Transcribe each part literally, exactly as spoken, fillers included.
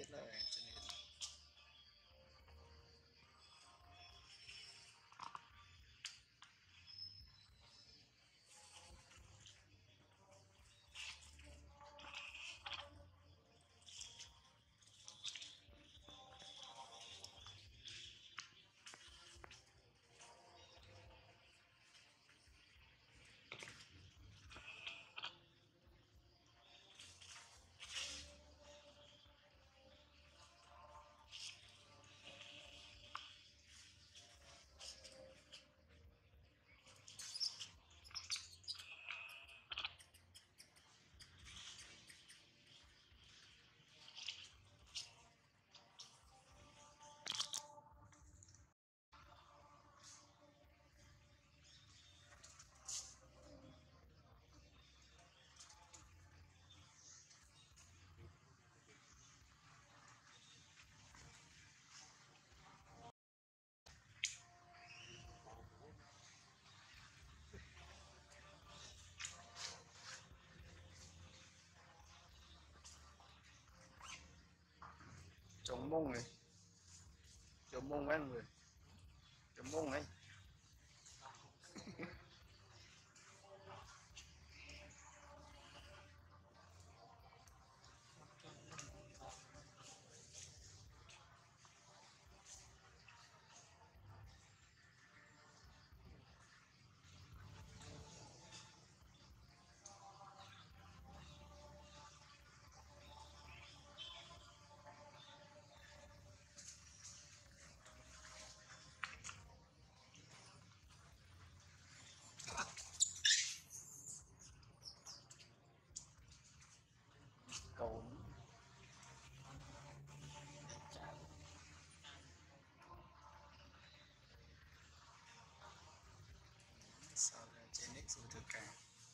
biết là cho nên chống mông này, chống mông ấy người, chống mông ấy. Cầu sao là trên nick số thực cả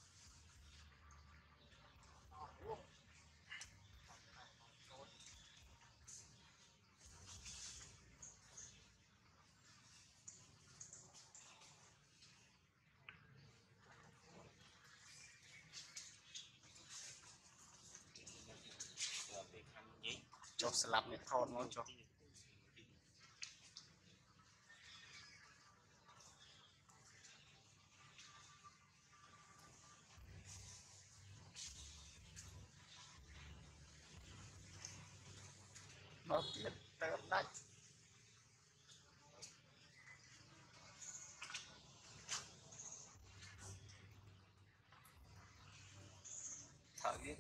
cho slap này thon nó cho nó tiết tớ đách thở biết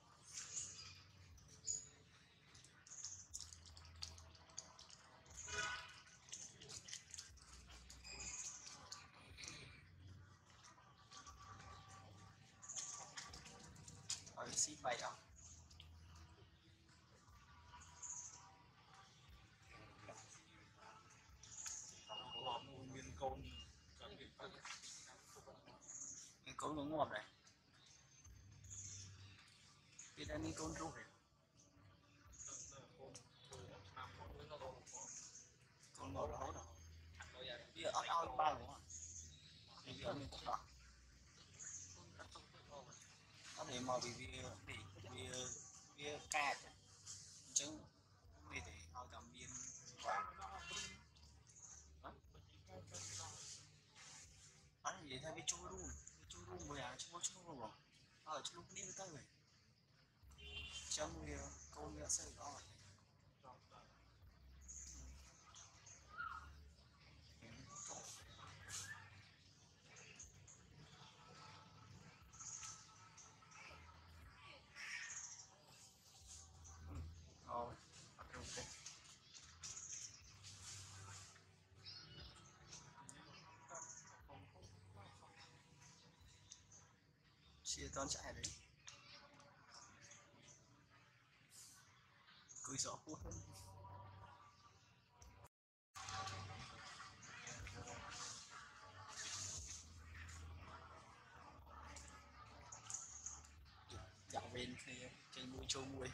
ở xí bay không con cái con nó ngọt này cái đây đi con rút này con ngọt đó đâu bây giờ áo ba đúng không bây giờ mình có có thể mà vì vì vì vì vì ca chứ vì để ao tầm biên anh vậy thay vì chui luôn chui luôn rồi à chui chui luôn rồi ở chui luôn đi với tao rồi trong người câu người xây đó rồi ok chia con chạy đấy cười rõ cuốn dạo bên thì trên mũi châu mũi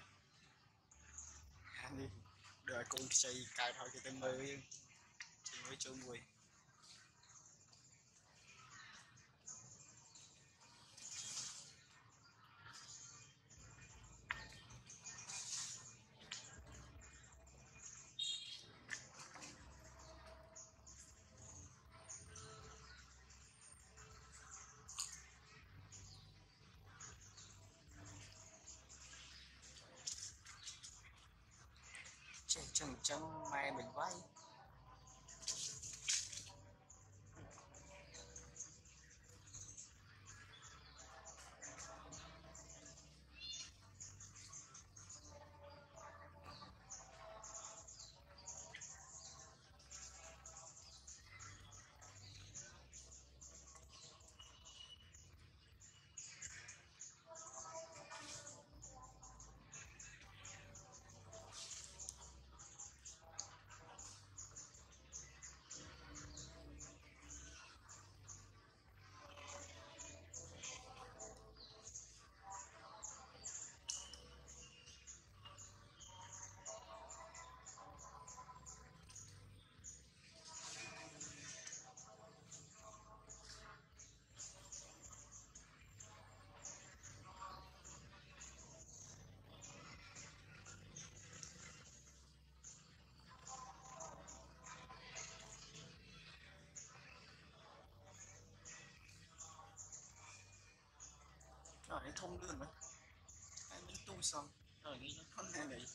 đi đợi con xây cài thôi cái tên mới trên mũi châu mũi Chừng chân mai mình vay. Rồi thông đường đó. Anh mới tu xong. Rồi nghĩ nó không hề đấy.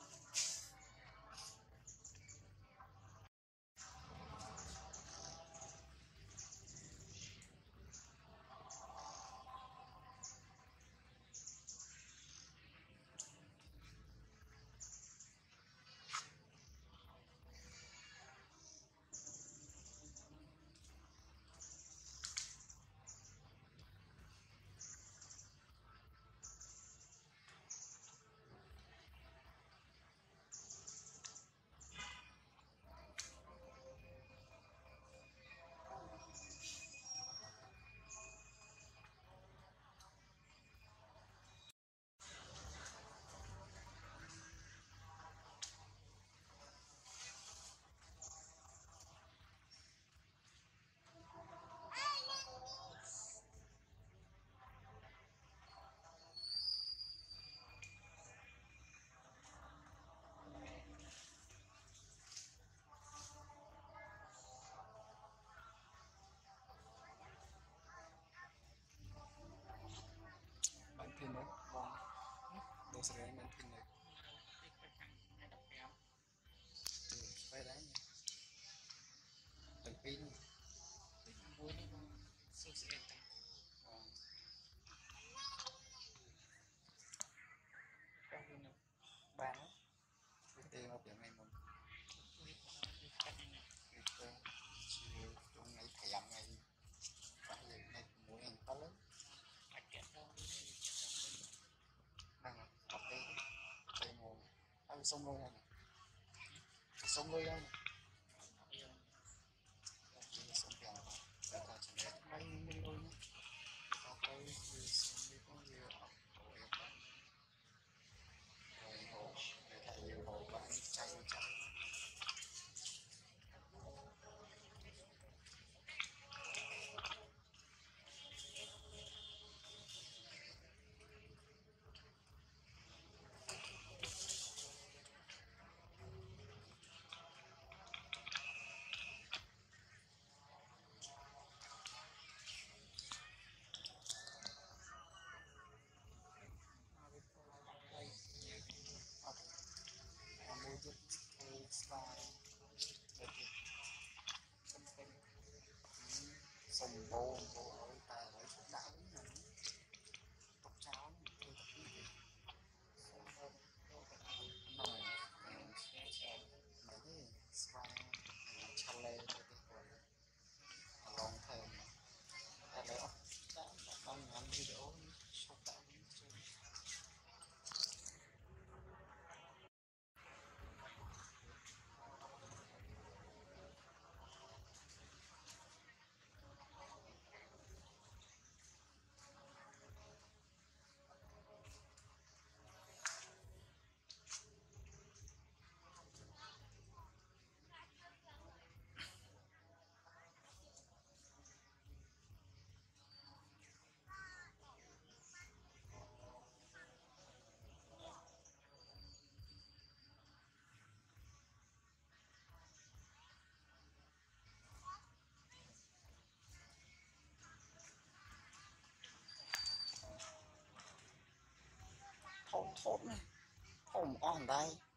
Bạn pin đấy. Vâng. Đồ sẽ đấy bạn pin đấy. Phải đấy nha. Bạn pin. Bạn á. Cái tiền ở biển này mình. Chiều trong ngày thèm ngày phải giờ ngày mỗi ngày to lớn. Đang là học đây. Đây ngồi. Ăn xong rồi này. Xong rồi đây. Xong tiền. Đã có chuyện đấy. Mấy mình luôn. Có cái gì xong đi có gì ở rồi bạn. Rồi hồ. Để thầy nhiều hồ bạn chay chay. Mua giúp cái style để thì xâm tinh sông bô bô ở tài lấy phúc đảo này tóc cháo tôi tập đi thì xong hơn rồi mấy cái style chale để thì còn lòng thèm ta lấy ốc đã đang ngắn video xúc đảo thốt thốt này thốt on đây